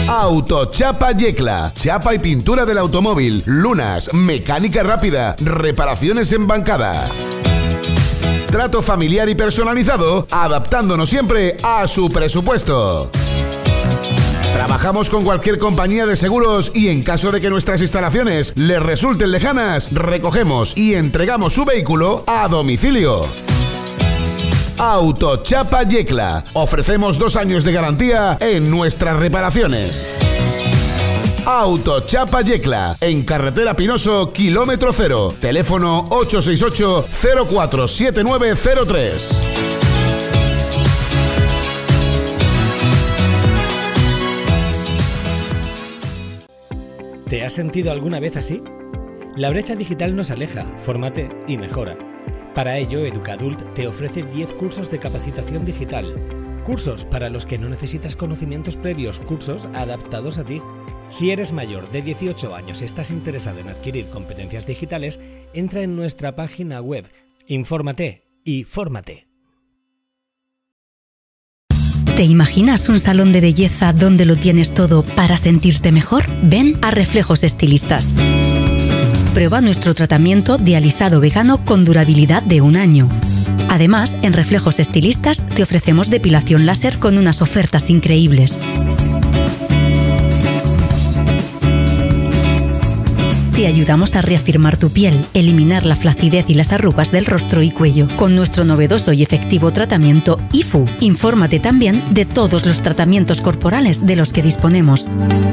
Autochapa Yecla. Chapa y pintura del automóvil, lunas, mecánica rápida, reparaciones en bancada. Trato familiar y personalizado, adaptándonos siempre a su presupuesto. Trabajamos con cualquier compañía de seguros y en caso de que nuestras instalaciones les resulten lejanas, recogemos y entregamos su vehículo a domicilio. Autochapa Yecla. Ofrecemos 2 años de garantía en nuestras reparaciones. Autochapa Yecla, en Carretera Pinoso, kilómetro 0. Teléfono 868 047903. ¿Te has sentido alguna vez así? La brecha digital nos aleja, fórmate y mejora. Para ello, Educadult te ofrece 10 cursos de capacitación digital. Cursos para los que no necesitas conocimientos previos, cursos adaptados a ti. Si eres mayor de 18 años y estás interesado en adquirir competencias digitales, entra en nuestra página web, infórmate y fórmate. ¿Te imaginas un salón de belleza donde lo tienes todo para sentirte mejor? Ven a Reflejos Estilistas. Prueba nuestro tratamiento de alisado vegano con durabilidad de 1 año. Además, en Reflejos Estilistas te ofrecemos depilación láser con unas ofertas increíbles. Te ayudamos a reafirmar tu piel, eliminar la flacidez y las arrugas del rostro y cuello con nuestro novedoso y efectivo tratamiento IFU. Infórmate también de todos los tratamientos corporales de los que disponemos.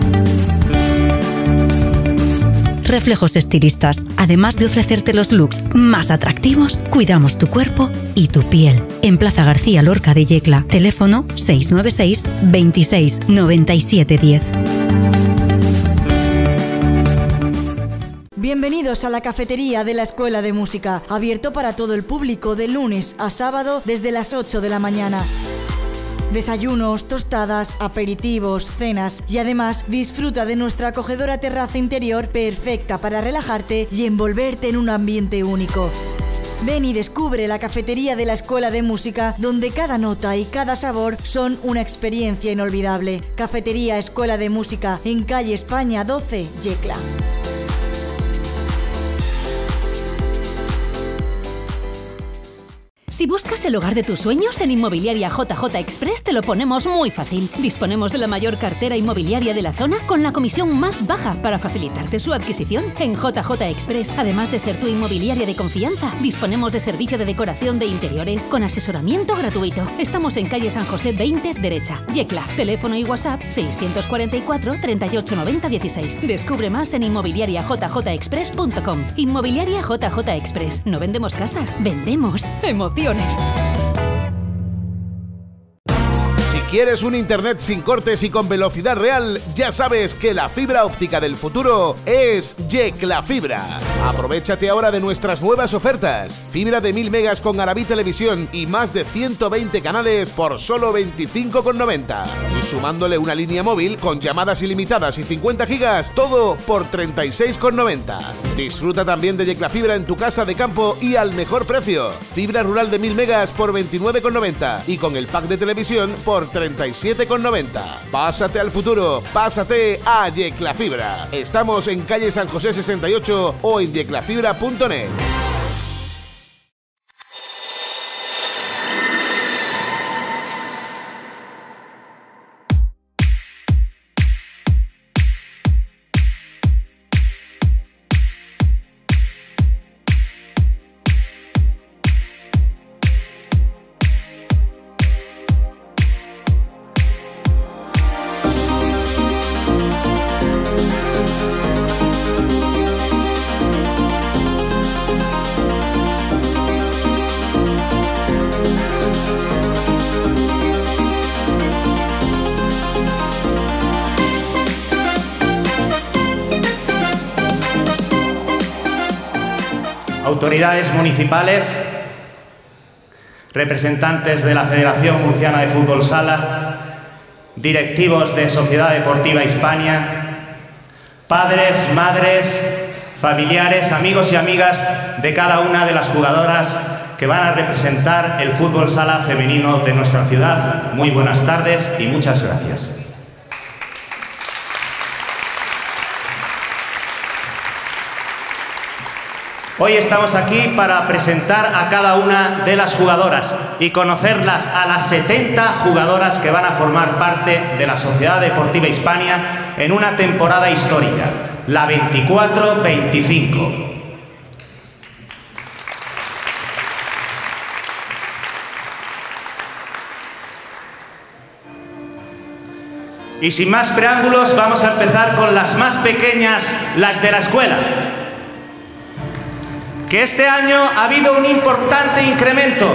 Reflejos Estilistas. Además de ofrecerte los looks más atractivos, cuidamos tu cuerpo y tu piel. En Plaza García Lorca de Yecla. Teléfono 696 26 97 10. Bienvenidos a la cafetería de la Escuela de Música, abierto para todo el público de lunes a sábado desde las 8 de la mañana. Desayunos, tostadas, aperitivos, cenas y además disfruta de nuestra acogedora terraza interior perfecta para relajarte y envolverte en un ambiente único. Ven y descubre la cafetería de la Escuela de Música, donde cada nota y cada sabor son una experiencia inolvidable. Cafetería Escuela de Música, en calle España 12, Yecla. Si buscas el hogar de tus sueños, en Inmobiliaria JJ Express te lo ponemos muy fácil. Disponemos de la mayor cartera inmobiliaria de la zona con la comisión más baja para facilitarte su adquisición. En JJ Express, además de ser tu inmobiliaria de confianza, disponemos de servicio de decoración de interiores con asesoramiento gratuito. Estamos en calle San José 20, derecha, Yecla. Teléfono y WhatsApp 644 38 90 16. Descubre más en inmobiliariajjexpress.com. Inmobiliaria JJ Express. No vendemos casas, vendemos emociones. Si quieres un internet sin cortes y con velocidad real, ya sabes que la fibra óptica del futuro es Yecla Fibra. Aprovechate ahora de nuestras nuevas ofertas. Fibra de 1000 megas con Arabí Televisión y más de 120 canales por solo 25,90. Y sumándole una línea móvil con llamadas ilimitadas y 50 gigas, todo por 36,90. Disfruta también de Yecla Fibra en tu casa de campo y al mejor precio. Fibra rural de 1000 megas por 29,90 y con el pack de televisión por 37,90. Pásate al futuro, pásate a Yecla Fibra. Estamos en calle San José 68 o en yeclafibra.net. Autoridades municipales, representantes de la Federación Murciana de Fútbol Sala, directivos de Sociedad Deportiva Hispania, padres, madres, familiares, amigos y amigas de cada una de las jugadoras que van a representar el fútbol sala femenino de nuestra ciudad. Muy buenas tardes y muchas gracias. Hoy estamos aquí para presentar a cada una de las jugadoras y conocerlas, a las 70 jugadoras que van a formar parte de la Sociedad Deportiva Hispania en una temporada histórica, la 24-25. Y sin más preámbulos, vamos a empezar con las más pequeñas, las de la escuela. Que este año ha habido un importante incremento.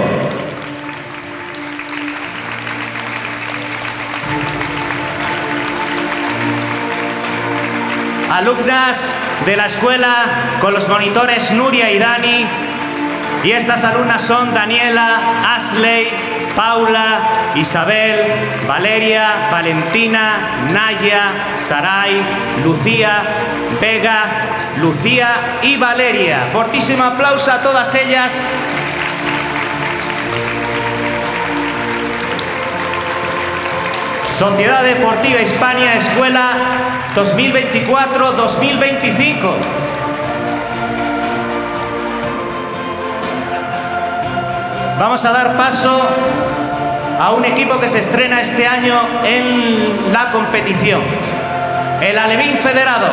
Alumnas de la escuela con los monitores Nuria y Dani. Y estas alumnas son Daniela, Asley, Paula, Isabel, Valeria, Valentina, Naya, Saray, Lucía, Vega, Lucía y Valeria. Fortísimo aplauso a todas ellas. Sociedad Deportiva Hispania Escuela 2024-2025. Vamos a dar paso a un equipo que se estrena este año en la competición. El Alevín Federado.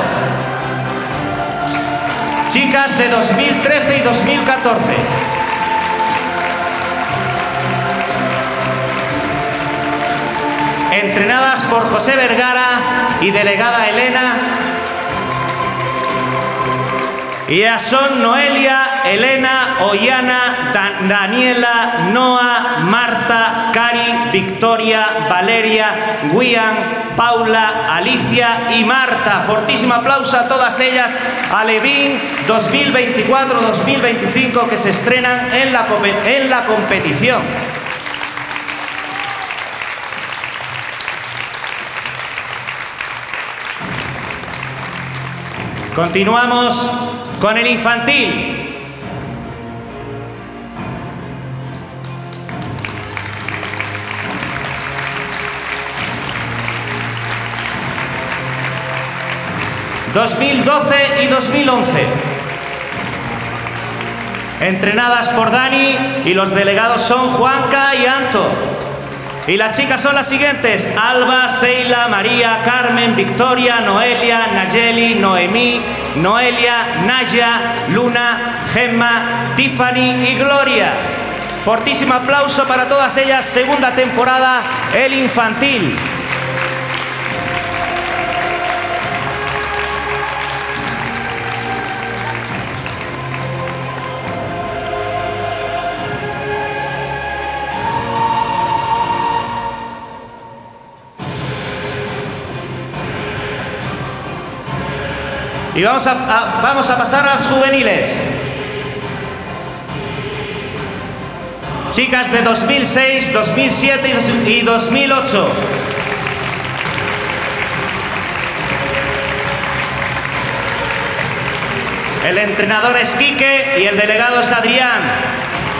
Chicas de 2013 y 2014. Entrenadas por José Vergara y delegada Elena. Y ellas son Noelia, Elena, Ollana, Daniela, Noa, Marta, Cari, Victoria, Valeria, Guian, Paula, Alicia y Marta. Fortísimo aplauso a todas ellas. Alevín 2024-2025 que se estrenan en la competición. Continuamos con el infantil. ...2012 y 2011... entrenadas por Dani y los delegados son Juanca y Anto. Y las chicas son las siguientes: Alba, Seila, María, Carmen, Victoria, Noelia, Nayeli, Noemí, Noelia, Naya, Luna, Gemma, Tiffany y Gloria. Fortísimo aplauso para todas ellas. Segunda temporada, el infantil. Y vamos a pasar a las juveniles. Chicas de 2006, 2007 y 2008. El entrenador es Quique y el delegado es Adrián.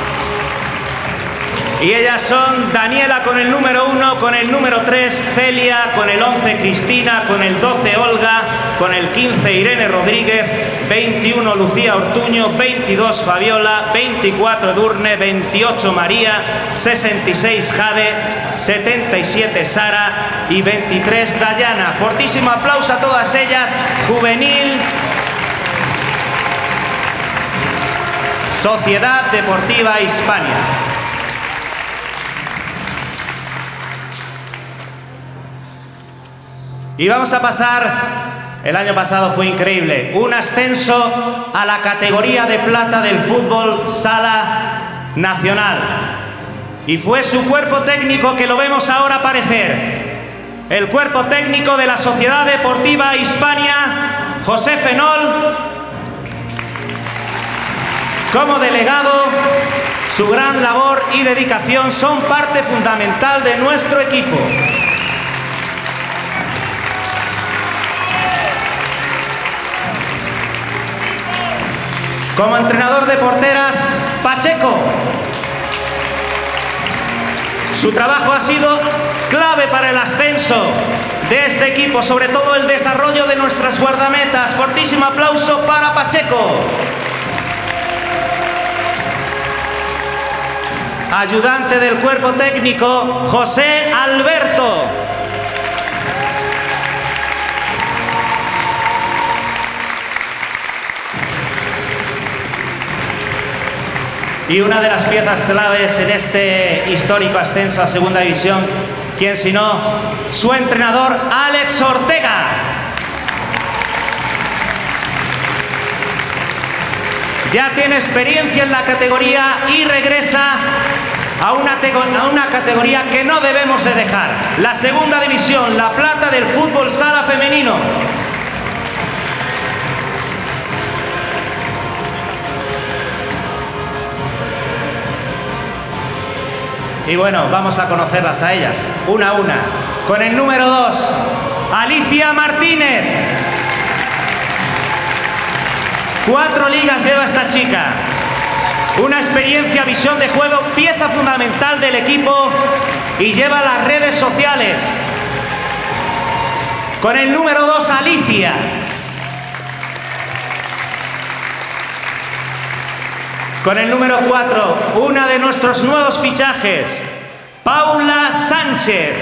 Y ellas son Daniela con el número 1, con el número 3 Celia, con el 11 Cristina, con el 12 Olga, con el 15 Irene Rodríguez, 21 Lucía Ortuño, 22 Fabiola, 24 Edurne, 28 María, 66 Jade, 77 Sara y 23 Dayana. Fortísimo aplauso a todas ellas. Juvenil, Sociedad Deportiva Hispania. Y vamos a pasar, el año pasado fue increíble, un ascenso a la categoría de plata del fútbol sala nacional. Y fue su cuerpo técnico que lo vemos ahora aparecer. El cuerpo técnico de la Sociedad Deportiva Hispania, José Fenol. Como delegado, su gran labor y dedicación son parte fundamental de nuestro equipo. Como entrenador de porteras, Pacheco. Su trabajo ha sido clave para el ascenso de este equipo, sobre todo el desarrollo de nuestras guardametas. Fortísimo aplauso para Pacheco. ayudante del cuerpo técnico, José Alberto. Y una de las piezas claves en este histórico ascenso a Segunda División, ¿quién sino su entrenador, Alex Ortega? Ya tiene experiencia en la categoría y regresa a una categoría que no debemos de dejar, la Segunda División, la plata del fútbol sala femenino. Y bueno, vamos a conocerlas a ellas, una a una. Con el número 2, Alicia Martínez. 4 ligas lleva esta chica. Una experiencia, visión de juego, pieza fundamental del equipo y lleva las redes sociales. Con el número 2, Alicia. Con el número 4, una de nuestros nuevos fichajes, Paula Sánchez.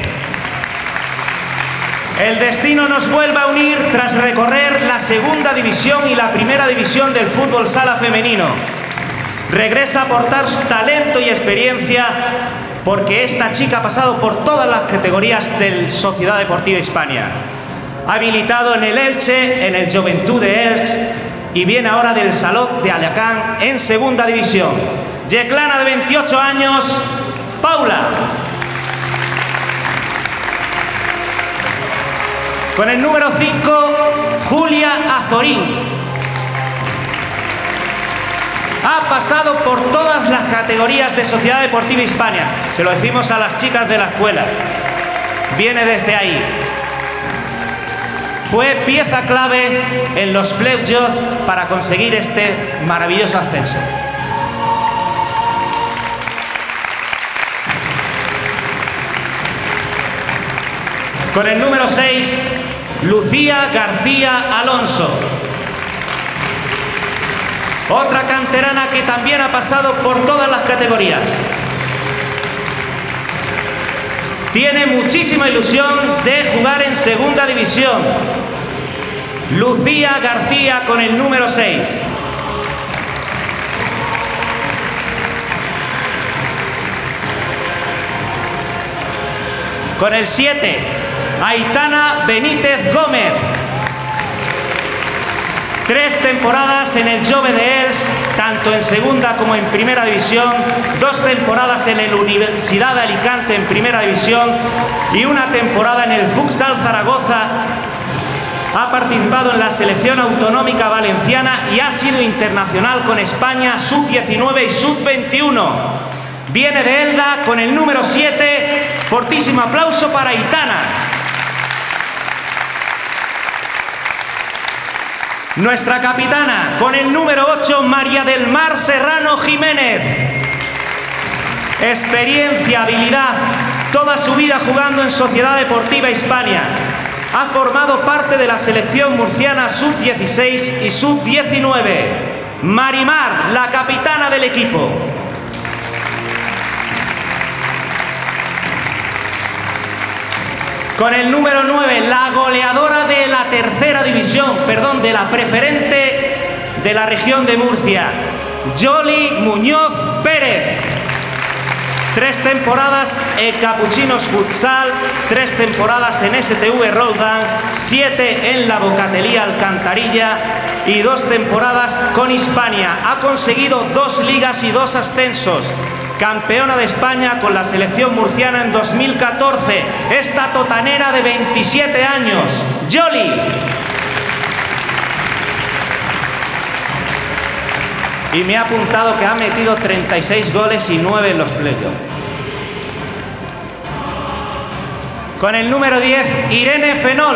El destino nos vuelve a unir tras recorrer la Segunda División y la Primera División del fútbol sala femenino. Regresa a aportar talento y experiencia porque esta chica ha pasado por todas las categorías del Sociedad Deportiva Hispania. Habilitado en el Elche, en el Joventut de Elche, y viene ahora del Saló de Alacant en Segunda División. Yeclana de 28 años, Paula. Con el número 5, Julia Azorín. Ha pasado por todas las categorías de Sociedad Deportiva Hispania. Se lo decimos a las chicas de la escuela. Viene desde ahí. Fue pieza clave en los playoffs para conseguir este maravilloso ascenso. Con el número 6, Lucía García Alonso. Otra canterana que también ha pasado por todas las categorías. Tiene muchísima ilusión de jugar en Segunda División. Lucía García con el número 6. Con el 7, Aitana Benítez Gómez. 3 temporadas en el Jove de Els, tanto en Segunda como en Primera División, 2 temporadas en la Universidad de Alicante en Primera División y una temporada en el Futsal Zaragoza. Ha participado en la selección autonómica valenciana y ha sido internacional con España sub-19 y sub-21. Viene de Elda con el número 7. Fortísimo aplauso para Aitana. Nuestra capitana con el número 8, María del Mar Serrano Jiménez. Experiencia, habilidad, toda su vida jugando en Sociedad Deportiva Hispania. Ha formado parte de la selección murciana sub-16 y sub-19. Marimar, la capitana del equipo. Con el número 9, la goleadora de la tercera división, de la preferente de la región de Murcia, Yoli Muñoz Pérez. 3 temporadas en Capuchinos Futsal, 3 temporadas en STV Roldán, 7 en la Bocatelía Alcantarilla y 2 temporadas con Hispania. Ha conseguido 2 ligas y 2 ascensos. Campeona de España con la selección murciana en 2014. Esta totanera de 27 años, Yoli. Y me ha apuntado que ha metido 36 goles y 9 en los playoffs. Con el número 10, Irene Fenol.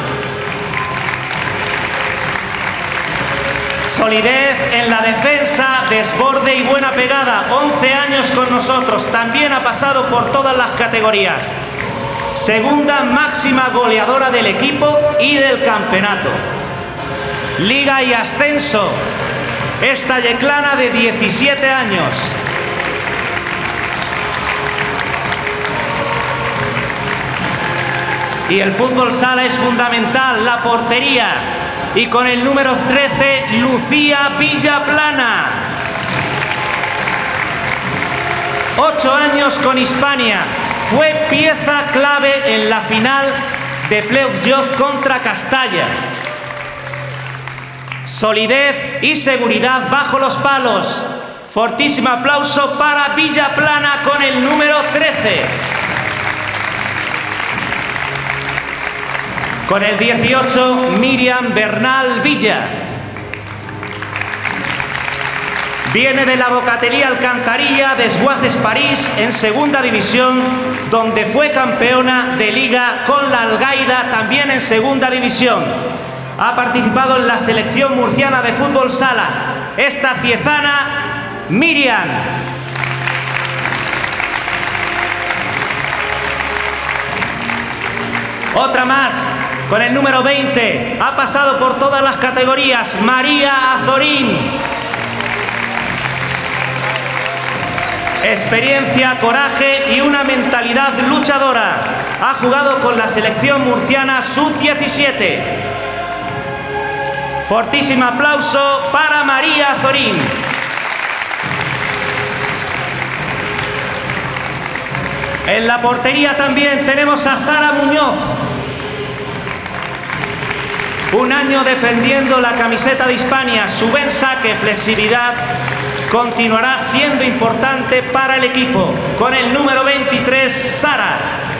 Solidez en la defensa, desborde y buena pegada. 11 años con nosotros. También ha pasado por todas las categorías. Segunda máxima goleadora del equipo y del campeonato. Liga y ascenso. Esta yeclana de 17 años. Y el fútbol sala es fundamental, la portería. Y con el número 13, Lucía Villaplana. 8 años con Hispania. Fue pieza clave en la final de Playoff contra Castalla. Solidez y seguridad bajo los palos. Fortísimo aplauso para Villaplana con el número 13. Con el 18, Miriam Bernal Villa. Viene de la Bocatería Alcantarilla de Esguaces París en segunda división, donde fue campeona de liga con la Algaida también en segunda división. Ha participado en la selección murciana de fútbol sala. Esta ciezana, Miriam. Otra más, con el número 20, ha pasado por todas las categorías, María Azorín. Experiencia, coraje y una mentalidad luchadora. Ha jugado con la selección murciana sub-17. Fortísimo aplauso para María Azorín. En la portería también tenemos a Sara Muñoz. Un año defendiendo la camiseta de Hispania. Su buen saque, flexibilidad, continuará siendo importante para el equipo. Con el número 23, Sara.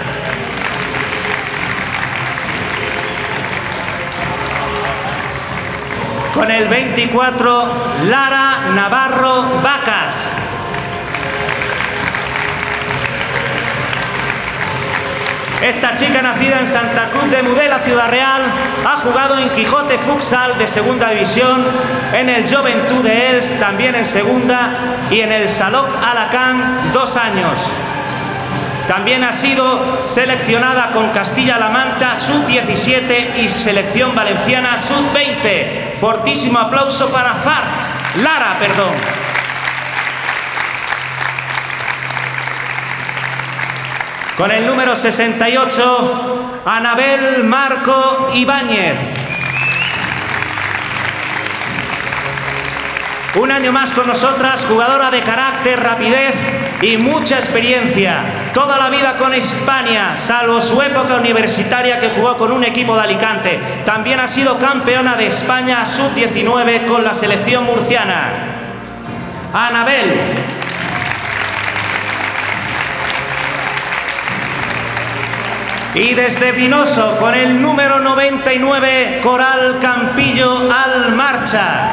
Con el 24, Lara Navarro Vacas. Esta chica, nacida en Santa Cruz de Mudela, Ciudad Real, ha jugado en Quijote Futsal de segunda división, en el Juventud de Els también en segunda y en el Saloc Alacant 2 años. También ha sido seleccionada con Castilla-La Mancha sub-17 y selección valenciana sub-20. Fortísimo aplauso para Lara. Con el número 68, Anabel Marco Ibáñez. Un año más con nosotras, jugadora de carácter, rapidez y mucha experiencia. Toda la vida con Hispania, salvo su época universitaria que jugó con un equipo de Alicante. También ha sido campeona de España sub-19 con la selección murciana. Anabel. Y desde Pinoso, con el número 99, Coral Campillo Almarcha.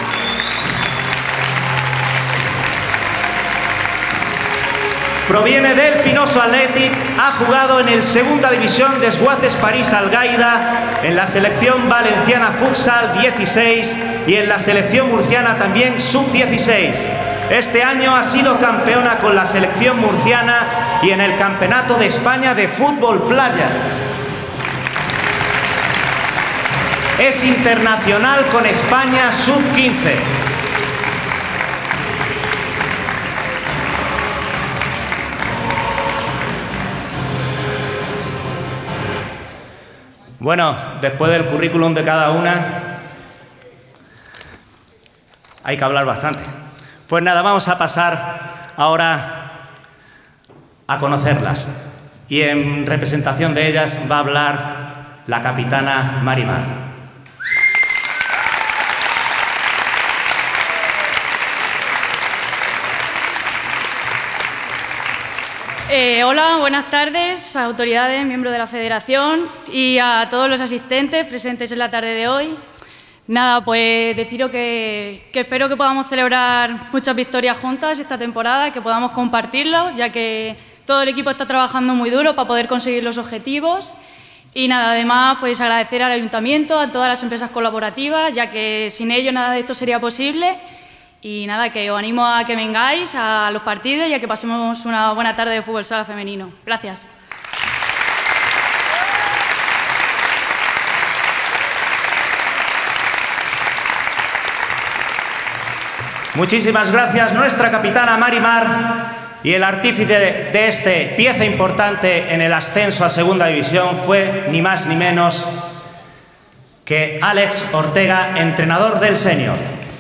Proviene del Pinoso Athletic, ha jugado en el segunda división de Esguaces París Algaida, en la selección valenciana Futsal 16 y en la selección murciana también sub-16. Este año ha sido campeona con la selección murciana y en el Campeonato de España de Fútbol Playa. Es internacional con España sub-15. Bueno, después del currículum de cada una, hay que hablar bastante. Pues nada, vamos a pasar ahora a conocerlas. Y en representación de ellas va a hablar la capitana Mari Mar. Hola, buenas tardes, autoridades, miembros de la Federación y a todos los asistentes presentes en la tarde de hoy. Nada, pues deciros que espero que podamos celebrar muchas victorias juntas esta temporada, que podamos compartirlos, ya que todo el equipo está trabajando muy duro para poder conseguir los objetivos. Y nada, además, pues agradecer al Ayuntamiento, a todas las empresas colaborativas, ya que sin ellos nada de esto sería posible. Y nada, que os animo a que vengáis a los partidos y a que pasemos una buena tarde de fútbol sala femenino. Gracias. Muchísimas gracias, nuestra capitana Mari Mar. Y el artífice de este pieza importante en el ascenso a Segunda División fue ni más ni menos que Alex Ortega, entrenador del senior.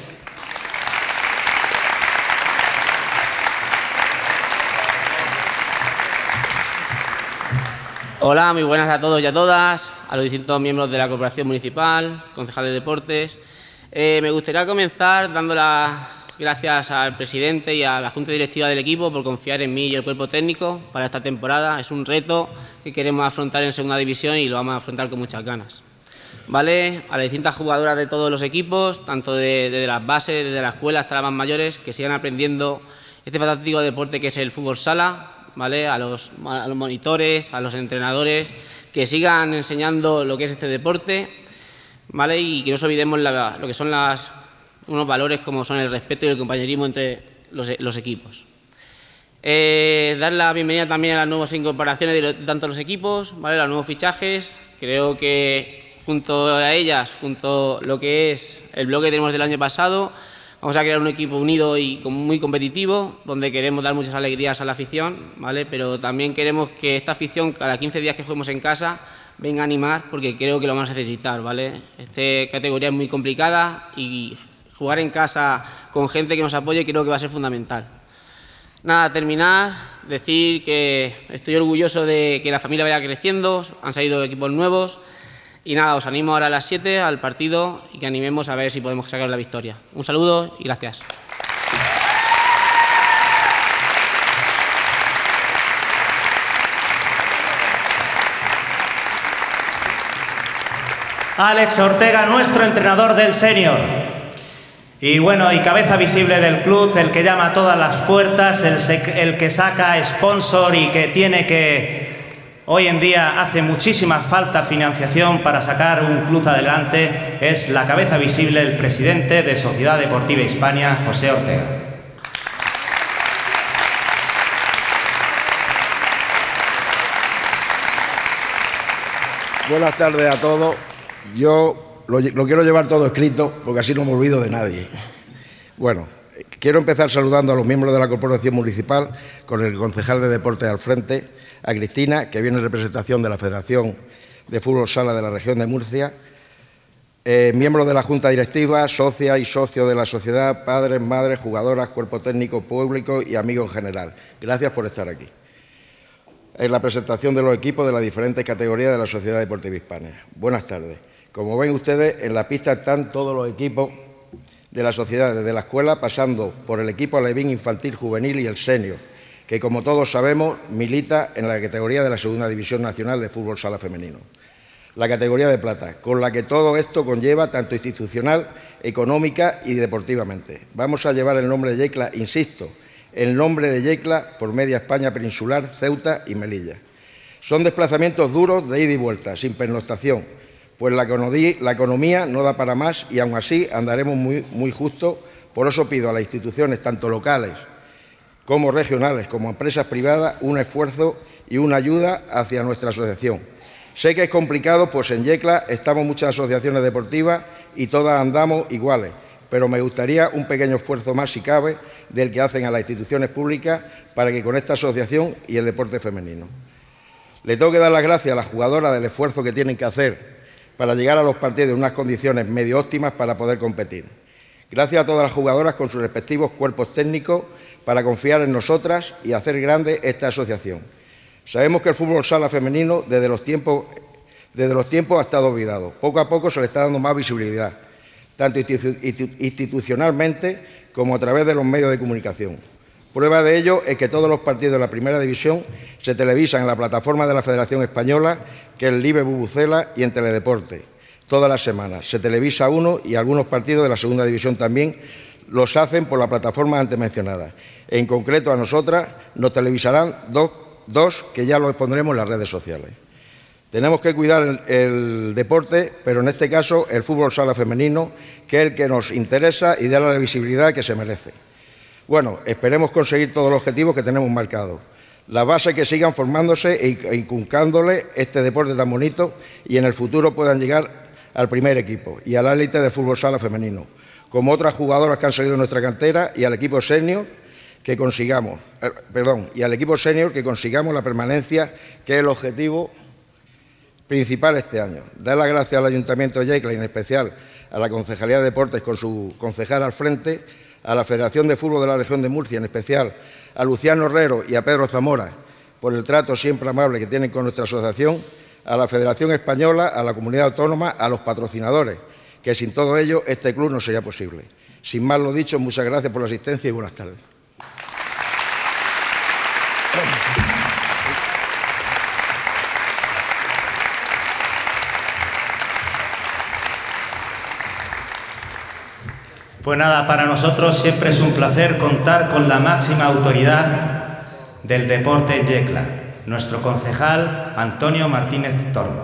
Hola, muy buenas a todos y a todas, a los distintos miembros de la Corporación Municipal, concejal de Deportes. Me gustaría comenzar dando las gracias al presidente y a la Junta Directiva del equipo por confiar en mí y el cuerpo técnico para esta temporada. Es un reto que queremos afrontar en Segunda División y lo vamos a afrontar con muchas ganas. ¿Vale? A las distintas jugadoras de todos los equipos, tanto desde las bases, desde la escuela hasta las más mayores, que sigan aprendiendo este fantástico deporte que es el fútbol sala. ¿Vale? A los monitores, a los entrenadores, que sigan enseñando lo que es este deporte, ¿vale? Y que no nos olvidemos lo que son unos valores como son el respeto y el compañerismo entre los equipos. Dar la bienvenida también a las nuevas incorporaciones de tanto los equipos, ¿vale? Los nuevos fichajes. Creo que junto a ellas, junto a lo que es el bloque que tenemos del año pasado, vamos a crear un equipo unido y muy competitivo, donde queremos dar muchas alegrías a la afición, ¿vale? Pero también queremos que esta afición, cada 15 días que juguemos en casa, venga a animar, porque creo que lo vamos a necesitar, ¿vale? Esta categoría es muy complicada y jugar en casa con gente que nos apoye creo que va a ser fundamental. Nada, terminar, decir que estoy orgulloso de que la familia vaya creciendo, han salido equipos nuevos. Y nada, os animo ahora a las 7 al partido y que animemos a ver si podemos sacar la victoria. Un saludo y gracias. Alex Ortega, nuestro entrenador del senior. Y bueno, y cabeza visible del club, el que llama a todas las puertas, el que saca sponsor y que tiene que... Hoy en día hace muchísima falta financiación para sacar un club adelante. Es la cabeza visible, el presidente de Sociedad Deportiva Hispania, José Ortega. Buenas tardes a todos. Yo lo quiero llevar todo escrito porque así no me olvido de nadie. Bueno, quiero empezar saludando a los miembros de la Corporación Municipal con el concejal de Deportes al frente, a Cristina, que viene en representación de la Federación de Fútbol Sala de la región de Murcia, miembros de la Junta Directiva, socias y socios de la sociedad, padres, madres, jugadoras, cuerpo técnico, público y amigos en general. Gracias por estar aquí. En la presentación de los equipos de las diferentes categorías de la Sociedad Deportiva Hispania. Buenas tardes. Como ven ustedes, en la pista están todos los equipos de la sociedad, desde la escuela, pasando por el equipo alevín, infantil, juvenil y el senior, que como todos sabemos milita en la categoría de la Segunda División Nacional de Fútbol Sala Femenino, la categoría de plata, con la que todo esto conlleva tanto institucional, económica y deportivamente. Vamos a llevar el nombre de Yecla, insisto, el nombre de Yecla por media España peninsular, Ceuta y Melilla. Son desplazamientos duros de ida y vuelta, sin pernoctación, pues la economía no da para más y aún así andaremos muy justo. Por eso pido a las instituciones, tanto locales como regionales, como empresas privadas, un esfuerzo y una ayuda hacia nuestra asociación. Sé que es complicado, pues en Yecla estamos muchas asociaciones deportivas y todas andamos iguales, pero me gustaría un pequeño esfuerzo más, si cabe, del que hacen a las instituciones públicas para que con esta asociación y el deporte femenino. Le tengo que dar las gracias a las jugadoras del esfuerzo que tienen que hacer para llegar a los partidos en unas condiciones medio óptimas para poder competir. Gracias a todas las jugadoras con sus respectivos cuerpos técnicos para confiar en nosotras y hacer grande esta asociación. Sabemos que el fútbol sala femenino desde los tiempos ha estado olvidado. Poco a poco se le está dando más visibilidad, tanto institucionalmente como a través de los medios de comunicación. Prueba de ello es que todos los partidos de la Primera División se televisan en la plataforma de la Federación Española, que es el Live Bubucela, y en Teledeporte. Todas las semanas se televisa uno y algunos partidos de la Segunda División también los hacen por la plataforma antes mencionada. En concreto a nosotras nos televisarán dos que ya los pondremos en las redes sociales. Tenemos que cuidar el deporte, pero en este caso el fútbol sala femenino, que es el que nos interesa y darle la visibilidad que se merece. Bueno, esperemos conseguir todos los objetivos que tenemos marcados. Las bases que sigan formándose e inculcándole este deporte tan bonito y en el futuro puedan llegar al primer equipo y a la élite de fútbol sala femenino, como otras jugadoras que han salido de nuestra cantera y al equipo senior, que consigamos, y al equipo senior que consigamos la permanencia, que es el objetivo principal este año. Dar las gracias al Ayuntamiento de Yecla y en especial a la Concejalía de Deportes con su concejal al frente, a la Federación de Fútbol de la Región de Murcia, en especial a Luciano Herrero y a Pedro Zamora, por el trato siempre amable que tienen con nuestra asociación, a la Federación Española, a la Comunidad Autónoma, a los patrocinadores, que sin todo ello este club no sería posible. Sin más lo dicho, muchas gracias por la asistencia y buenas tardes. Pues nada, para nosotros siempre es un placer contar con la máxima autoridad del deporte en Yecla, nuestro concejal Antonio Martínez Tormo.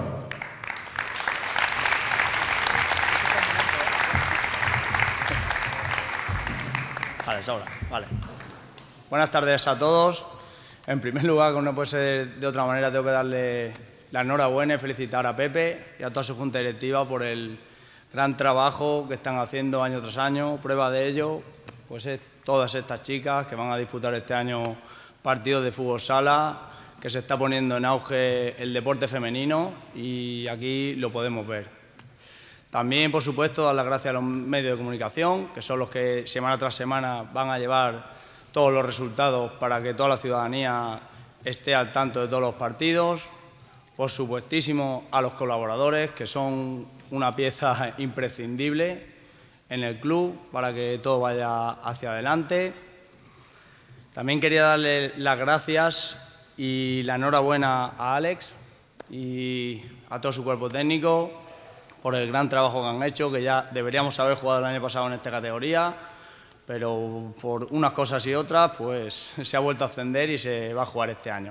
Vale, sobra, vale. Buenas tardes a todos. En primer lugar, como no puede ser de otra manera, tengo que darle la enhorabuena y felicitar a Pepe y a toda su junta directiva por el gran trabajo que están haciendo año tras año. Prueba de ello, pues es todas estas chicas que van a disputar este año partidos de fútbol sala, que se está poniendo en auge el deporte femenino y aquí lo podemos ver. También, por supuesto, dar las gracias a los medios de comunicación, que son los que semana tras semana van a llevar todos los resultados para que toda la ciudadanía esté al tanto de todos los partidos. Por supuestísimo, a los colaboradores, que son una pieza imprescindible en el club para que todo vaya hacia adelante. También quería darle las gracias y la enhorabuena a Alex y a todo su cuerpo técnico por el gran trabajo que han hecho, que ya deberíamos haber jugado el año pasado en esta categoría, pero por unas cosas y otras pues se ha vuelto a ascender y se va a jugar este año.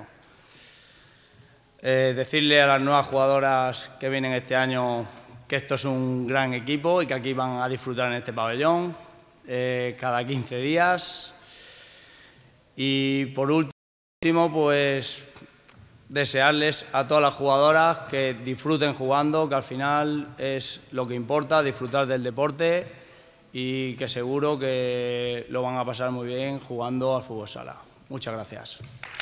Decirle a las nuevas jugadoras que vienen este año que esto es un gran equipo y que aquí van a disfrutar en este pabellón cada 15 días. Y por último, pues desearles a todas las jugadoras que disfruten jugando, que al final es lo que importa, disfrutar del deporte y que seguro que lo van a pasar muy bien jugando al fútbol sala. Muchas gracias.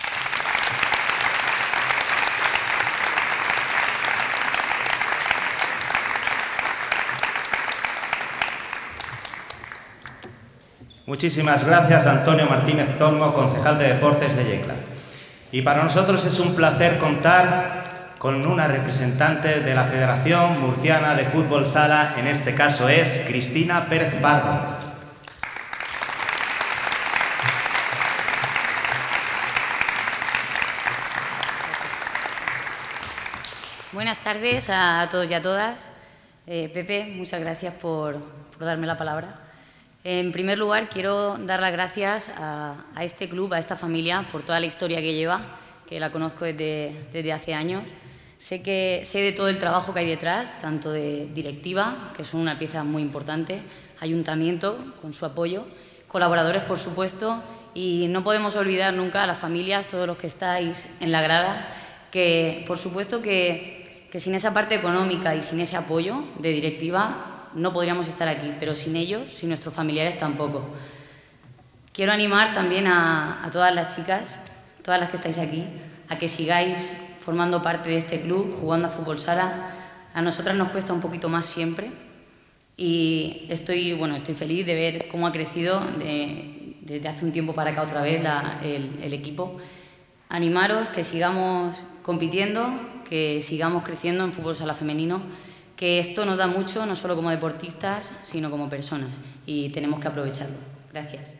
Muchísimas gracias, Antonio Martínez Tormo, concejal de Deportes de Yecla. Y para nosotros es un placer contar con una representante de la Federación Murciana de Fútbol Sala, en este caso es Cristina Pérez Pardo. Buenas tardes a todos y a todas. Pepe, muchas gracias por darme la palabra. En primer lugar, quiero dar las gracias a este club, a esta familia, por toda la historia que lleva, que la conozco desde hace años. Sé de todo el trabajo que hay detrás, tanto de directiva, que son una pieza muy importante, ayuntamiento, con su apoyo, colaboradores, por supuesto, y no podemos olvidar nunca a las familias, todos los que estáis en la grada, que por supuesto que sin esa parte económica y sin ese apoyo de directiva no podríamos estar aquí, pero sin ellos, sin nuestros familiares tampoco. Quiero animar también a todas las chicas, todas las que estáis aquí, a que sigáis formando parte de este club, jugando a fútbol sala. A nosotras nos cuesta un poquito más siempre y estoy feliz de ver cómo ha crecido desde hace un tiempo para acá otra vez el equipo. Animaros, que sigamos compitiendo, que sigamos creciendo en fútbol sala femenino, que esto nos da mucho, no solo como deportistas, sino como personas, y tenemos que aprovecharlo. Gracias.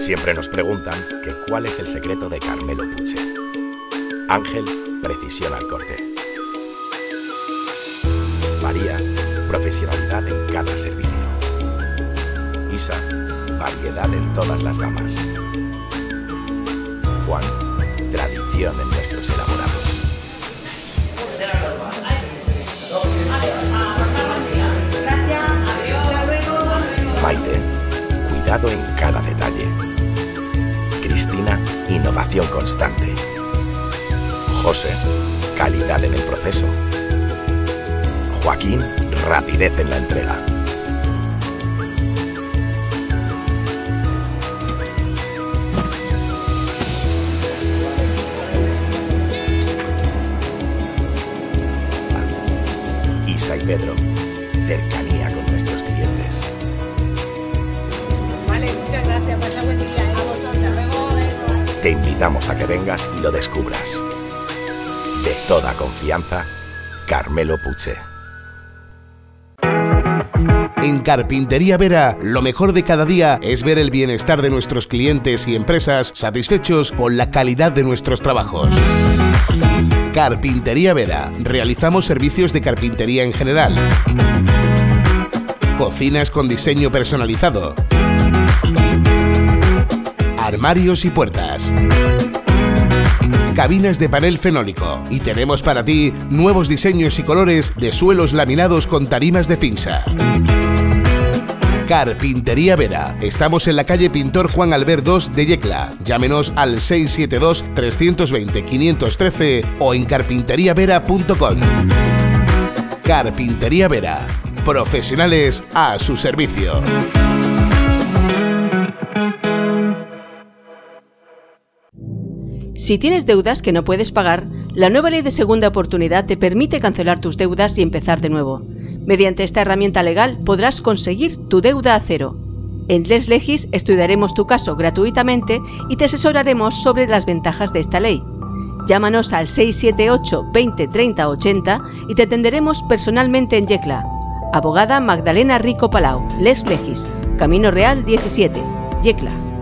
Siempre nos preguntan que cuál es el secreto de Carmelo Puche. Ángel, precisión al corte. María, profesionalidad en cada servicio. Isa, variedad en todas las gamas. Juan, tradición en nuestros elaborados. Maite, cuidado en cada detalle. Cristina, innovación constante. José, calidad en el proceso. Joaquín, rapidez en la entrega. Isa y Pedro, cercanía con nuestros clientes. Vale, muchas gracias, pasa buen día. A vosotros. Te invitamos a que vengas y lo descubras. De toda confianza, Carmelo Puche. En Carpintería Vera, lo mejor de cada día es ver el bienestar de nuestros clientes y empresas satisfechos con la calidad de nuestros trabajos. Carpintería Vera. Realizamos servicios de carpintería en general. Cocinas con diseño personalizado. Armarios y puertas. Cabinas de panel fenólico. Y tenemos para ti nuevos diseños y colores de suelos laminados con tarimas de pinza. Carpintería Vera. Estamos en la calle Pintor Juan Albert 2 de Yecla. Llámenos al 672-320-513 o en carpinteriavera.com. Carpintería Vera. Profesionales a su servicio. Si tienes deudas que no puedes pagar, la nueva ley de segunda oportunidad te permite cancelar tus deudas y empezar de nuevo. Mediante esta herramienta legal podrás conseguir tu deuda a cero. En Les Legis estudiaremos tu caso gratuitamente y te asesoraremos sobre las ventajas de esta ley. Llámanos al 678 20 30 80 y te atenderemos personalmente en Yecla. Abogada Magdalena Rico Palau, Les Legis, Camino Real 17, Yecla.